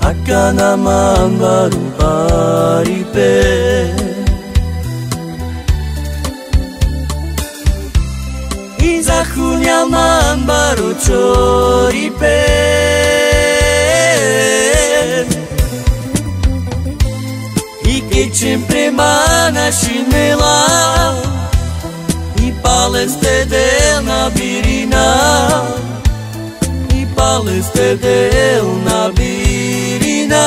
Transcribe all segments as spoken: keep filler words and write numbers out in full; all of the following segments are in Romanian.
Akka namaan baru paripe Izaku nyaman baru coripe Ike sempre mana shinela I paleste del na birina I paleste del na birina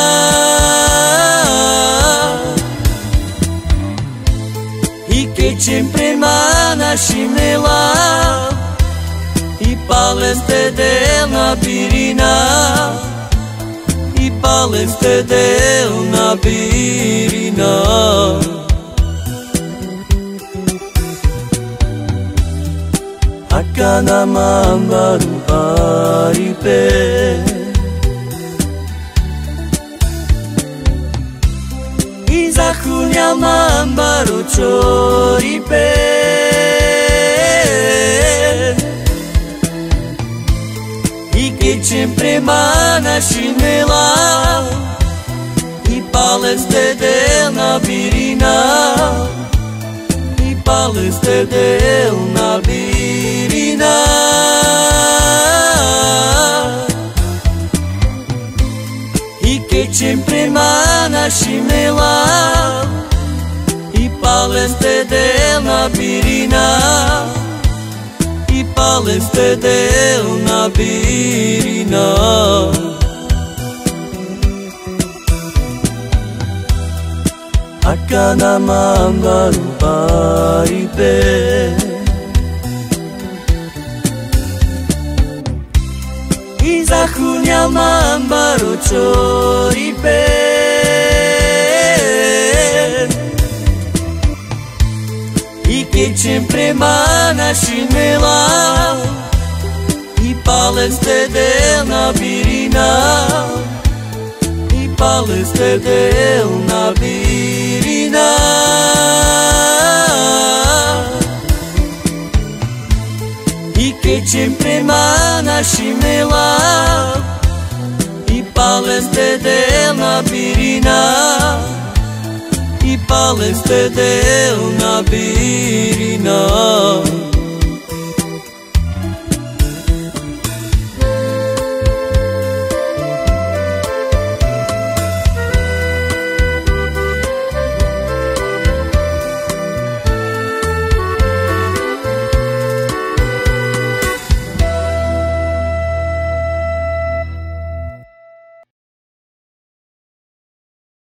Ike sempre mana shinela I paleste del na birina I paleste del na birina Akka naman baru paripe Izaku nyaman baru coripe Ike sempre mana shinela I paleste del na birina I paleste del na birina Ike sempre mana shinela I paleste del na birina I paleste del na birina Akka naman baru paripe Izaku nyaman baru coripe Ike sempre mana shinela I paleste del na birina I paleste del na birina Ike sempre mana shinela I paleste del na birina I paleste del na birina